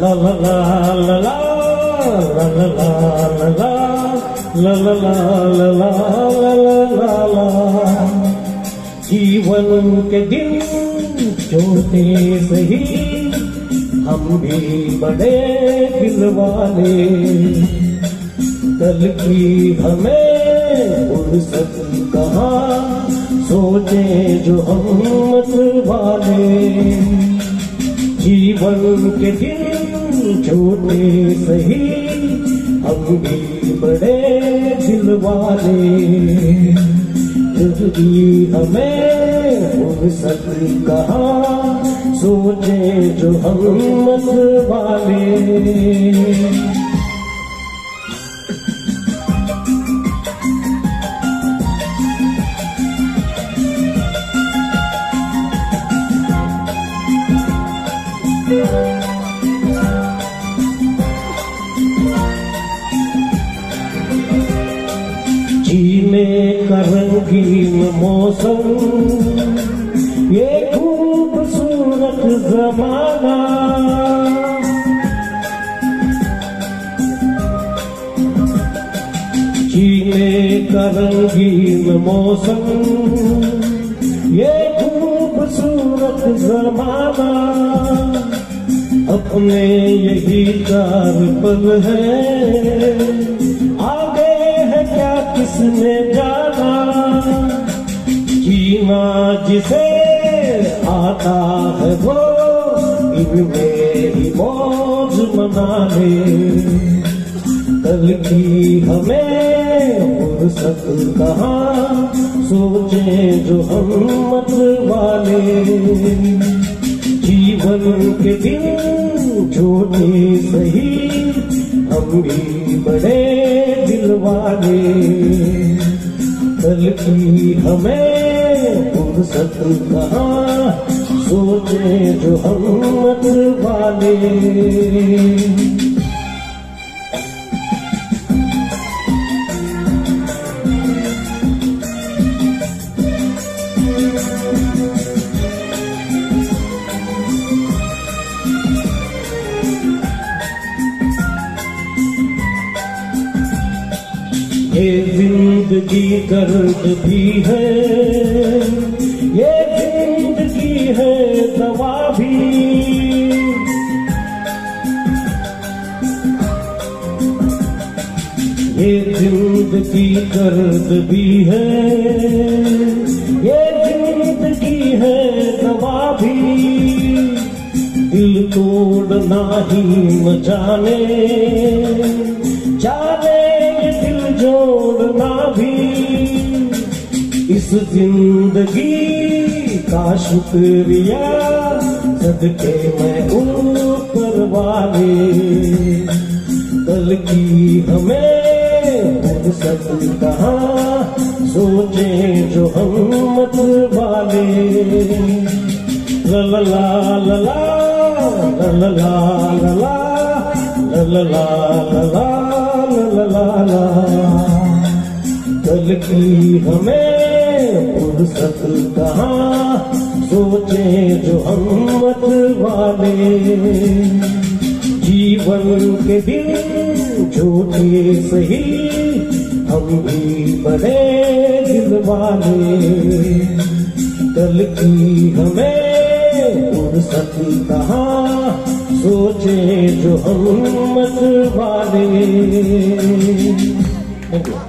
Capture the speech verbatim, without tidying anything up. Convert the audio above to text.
la la la la la la la la la la la la la la la la। जीवन के दिन छोटे सही हम भी बड़े दिल वाले, कल की हमें फुर्सत कहाँ सोचे जो हम मत वाले। जीवन के दिन छोटे सही हम भी बड़े दिल वाले, जल्दी हमें फुर्सत कहाँ सोचे जो हम मत वाले। जीने का रंगीन मौसम ये खूबसूरत जमाना, जीने का रंगीन मौसम ये खूबसूरत जमाना। अपने यही चार पल है, आगे है क्या किसने जाना। जीना जिसे आता है वो इनमें ही मौज मना ले, कल की हमें फुर्सत कहाँ सोचे जो हम मत वाले। जीवन के दिन छोटे सही हम भी बड़े दिल वाले, कल की हमें फुर्सत कहाँ सोचे जो हम मत वाले। ये जिंदगी दर्द भी है, ये जिंदगी है दवा भी। ये जिंदगी दर्द भी है, ये जिंदगी है दवा भी। दिल तोड़ना ही न जाने, जाने जोड़ना भी। इस जिंदगी का शुक्रिया सदके मैं ऊपर वाले, कल की हमें फुर्सत कहाँ सोचे जो हम मत वाले। ला ला ला ला ला ला ला ला ला ला ला ला ला ला। कल की हमें फुर्सत कहाँ सोचे जो हम मत वाले। जीवन के दिन छोटे सही हम भी बड़े दिल वाले, कल की हमें फुर्सत कहाँ सोचे जो हम मत वाले।